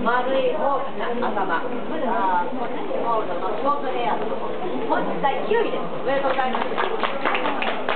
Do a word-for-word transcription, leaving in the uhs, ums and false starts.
丸い大きな頭、あーゴールドのショートヘアと、本日第きゅういです。おめでとうございます。